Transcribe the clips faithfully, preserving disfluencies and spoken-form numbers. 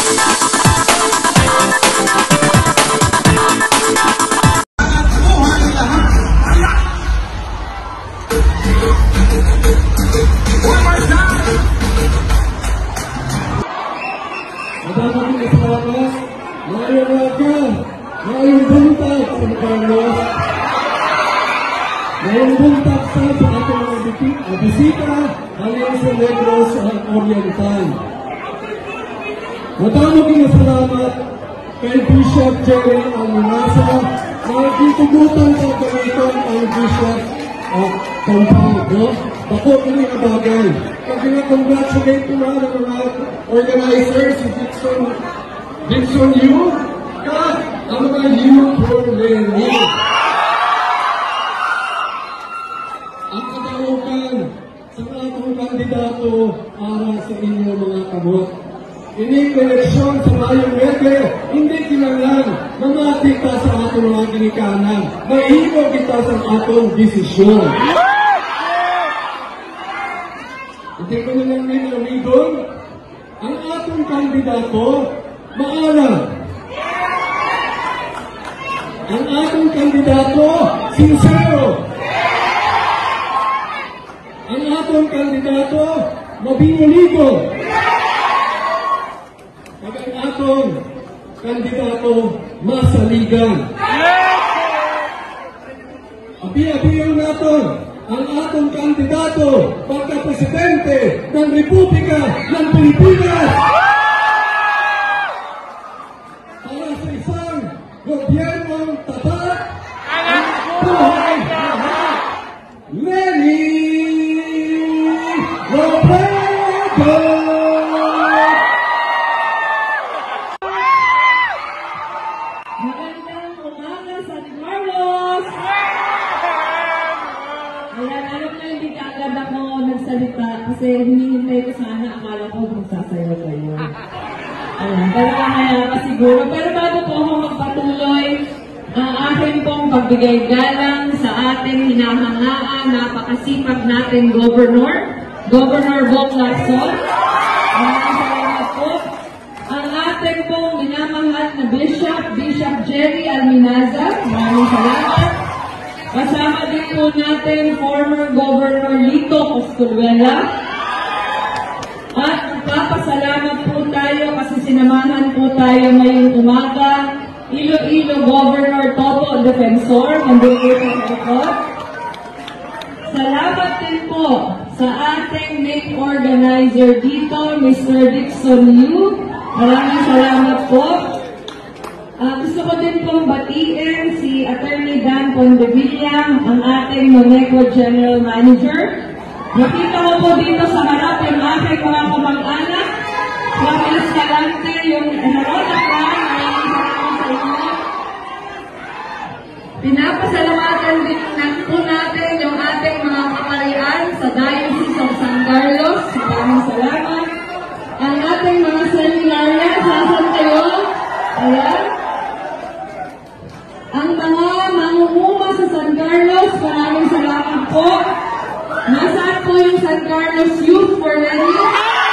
Ngayong buntag, San Carlos. Ngayong buntag sa ating mga bisita, hanggang sa Negros Oriental. Matamo kinasalamat kay Bishop Jerry Almanasa na titugutan sa gamiton ang Bishop at Pampanga. Ako kini ang bagay. Pag kinakongratulate ko na ng mga organizers, si Dixon, Dixon Yu, ka, ang mga youth for learning. Ang kataukan sa atong kandidato para sa inyo mga kamot. Ini eleksyon sa Mayong Webe, hindi kinanglan mamati ka sa atong mga ginikanan. Mahimo kita sa atong desisyon. Hindi ko nilang ninamidon, ang atong kandidato, maalam. Ang atong kandidato, sincero. Ang atong kandidato, mabinguligo. At ang atong kandidato, masaligan. Abi-abiyo naton ang atong kandidato pagka-presidente ng Republika ng Pilipinas. Para sa isang gobyernong tapat at buhay lahat. Lenny Robredo! Magandang umaga, San Carlos! Ayan, alam na hindi ka agad ako nagsalita kasi hinihintay ko sana, akala ko magsasayaw kayo. Ayan, pero mamaya pa siguro. Pero bago po ako magpatuloy, ang akin pong pagbigay galang sa ating hinahangaan, napakasipag natin Governor, Governor Bong Lacson. Maraming salamat po. Ang ating pong minamahal na Bishop, Bishop Jerry Almanasa. Maraming salamat. Kasama din po natin former Governor Lito Cosculluela. At magpapasalamat po tayo kasi sinamahan po tayo ngayong umaga. Iloilo Governor Toto Defensor, nandun po sa likod. Salamat din po sa ating main organizer dito, Mister Dixon Yu. Maraming salamat po. Uh, gusto ko din pong batiin si Attorney Dan Pondevilla, ang ating Moneco General Manager. Nakita ko po dito sa harap yung aking mga kamag-anak. Grabe Escalante, yung Heroda Clan, maraming salamat sa inyo. Pinapasalamatan din po natin yung ating mga kaparian sa Diocese of San Carlos. Maraming salamat. Ang ating mga seminarya, sasan kayo? Ayan. Ang mga mangunguma sa San Carlos, maraming salamat po. Nasaan po yung San Carlos Youth for Learning?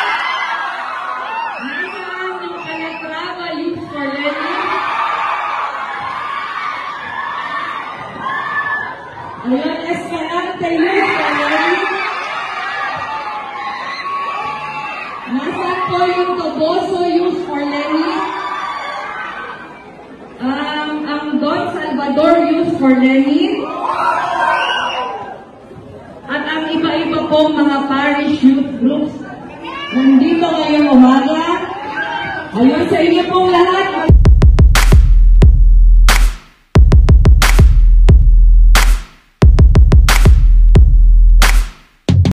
Nasaan yung Calatrava Youth for Learning? Ayun, Escalante Youth for Learning. Nasaan po yung Toboso Youth for Learning? Um, ang Don Salvador Youth for Learning. At ang iba-iba pong mga parish youth groups. Nandito ngayong umaga. Ayun sa inyo pong lahat.